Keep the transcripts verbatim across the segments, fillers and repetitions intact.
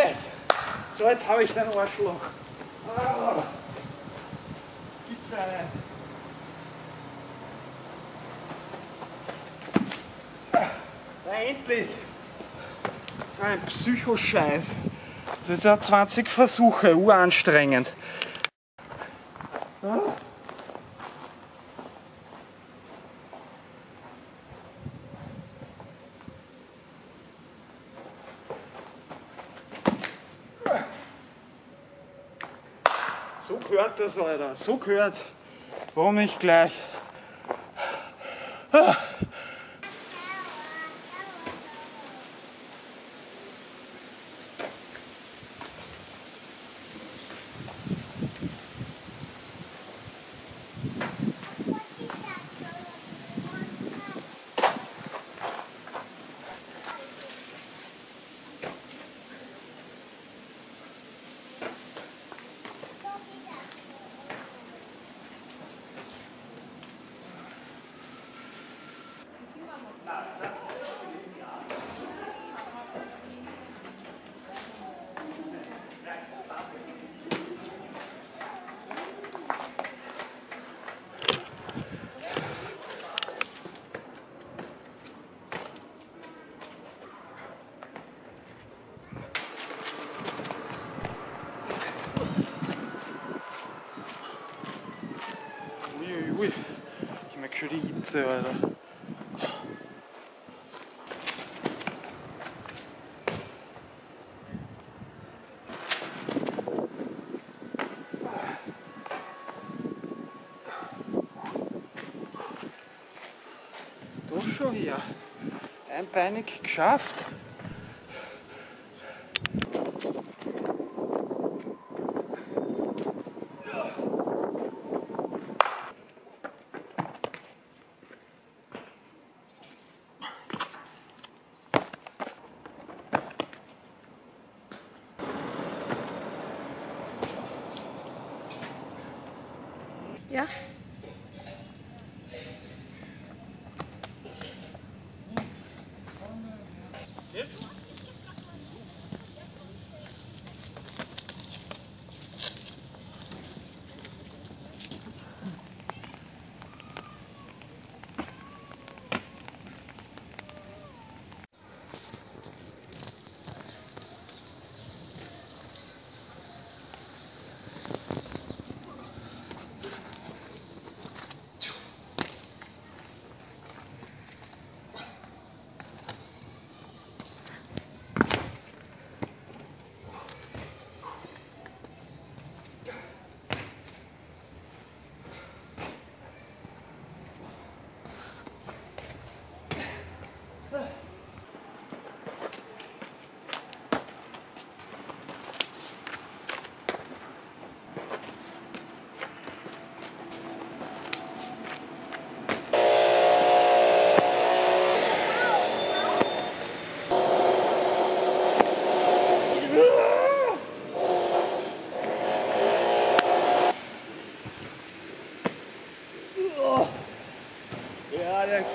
Yes! So, jetzt habe ich den Arschloch. Ah. Gibt's einen? Na endlich! So ein Psychoscheiß. Das ist ja zwanzig Versuche, uranstrengend. Ah. So gehört das, Alter. So gehört. Warum nicht gleich? Ah. Ui, ich merke schon die Hitze, Alter. Doch schon hier. Einbeinig geschafft. Ja. Ja, der geht.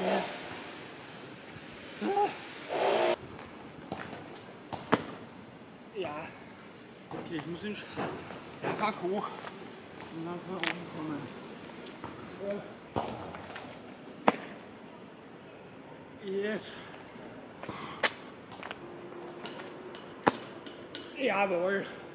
Ja. Okay, ich muss ihn einfach hoch und dann von oben kommen. Yes. Jawohl.